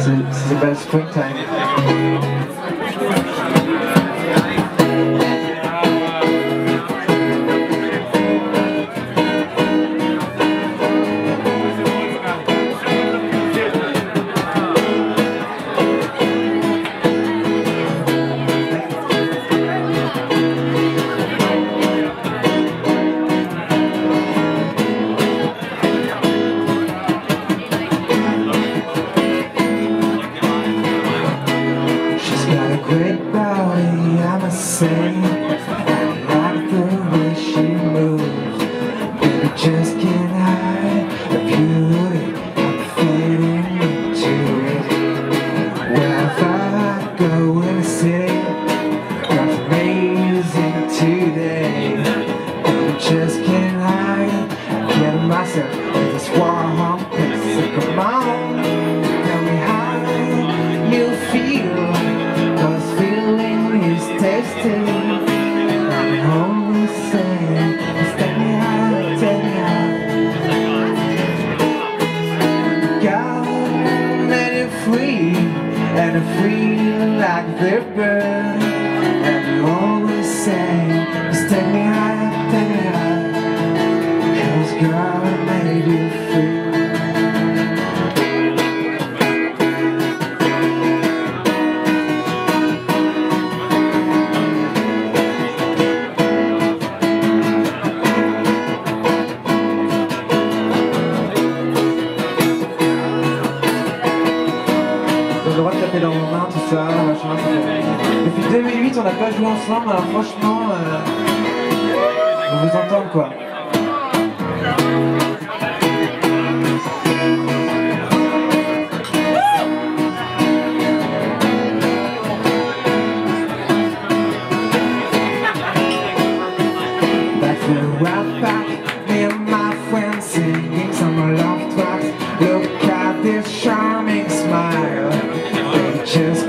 Ça s'appelle Springtime. Great body, I must say, I like the way she moves. Baby, just can't hide the beauty. I'm fading into it. Wherever I go in the city, it's amazing today. Baby, just can't hide, get myself in this warm place. So come on, tell me how you feel. Tasty, I'm always saying, take me out, take me out. God made it free, and free like the bird. And you always say, just take me out, 'cause God made you free. Le droit de taper dans mon main, tout ça, machin. Depuis 2008, on n'a pas joué ensemble, alors franchement, on vous entend quoi. That's a right back, me and my friends singing some love tracks. Look at this charming smile. Just